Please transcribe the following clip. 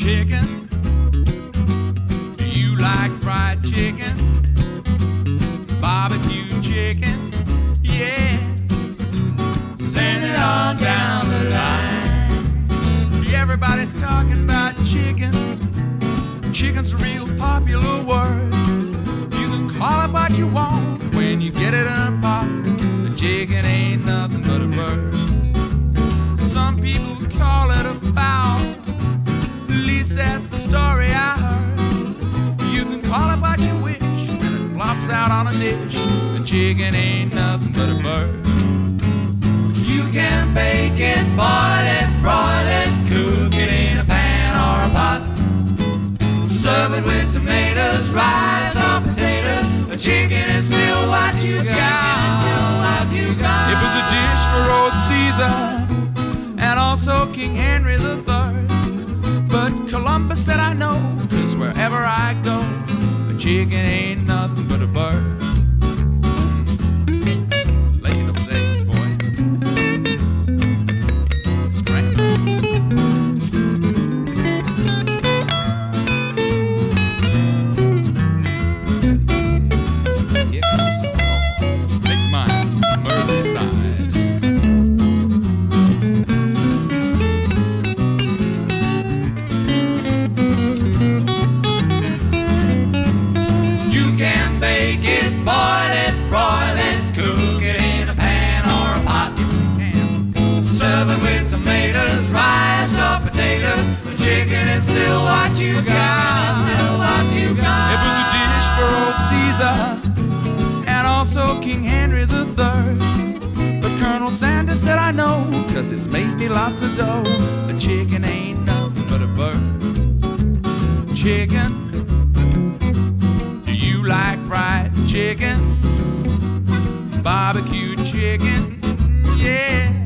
chicken? Do you like fried chicken? Barbecue chicken? Yeah. Send it on down the line. Everybody's talking about chicken. Chicken's a real popular word. You can call it what you want when you get it in a pot. The chicken ain't nothing but a bird. Some people call it a fowl. At least that's the story I heard. You can call it what you wish when it flops out on a dish. The chicken ain't nothing but a bird. You can bake it, boil it, broil it, cook it in a pan or a pot. Serve it with tomatoes, rice or potatoes. The chicken is still what you got. It was a dish for old Caesar and also King Henry III. But Columbus said I know, 'cause wherever I go, a chicken ain't nothing but a bird. Lay those eggs, boy. Scramble. Here comes some more. Big mine, Merseyside. You can bake it, boil it, broil it, cook it in a pan or a pot. You can serve it with tomatoes, rice or potatoes. The chicken is still what you got. It was a dish for old Caesar and also King Henry III. But Colonel Sanders said I know, 'cause it's made me lots of dough. The chicken ain't nothing but a bird. Chicken, do you like fried chicken? Barbecue chicken, yeah.